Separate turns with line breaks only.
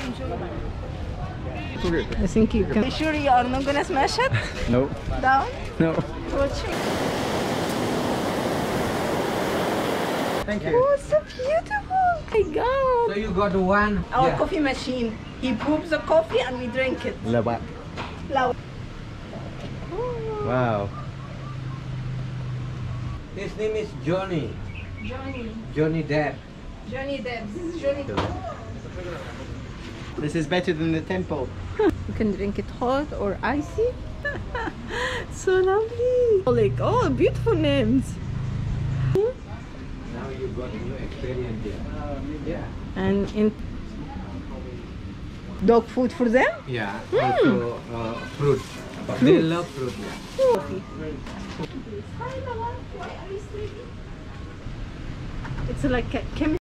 I think you can.
You sure you are not gonna smash it?
No.
Down?
No.
We'll check.
Thank you.
Oh, so beautiful! Oh my god!
So you got one?
Our
Yeah.
coffee machine. He brewed the coffee and we drink it.
Lawak.
Loud.
Wow.
His name is Johnny.
Johnny.
Johnny Depp.
Johnny Depp. This is Johnny Depp.
This is better than the temple.
You can drink it hot or icy. So lovely. Like, oh, beautiful names.
Now you got new experience here. Yeah.
And in dog food for them?
Yeah. Also fruit. They love fruit. Yeah.
Coffee. It's like a chemistry.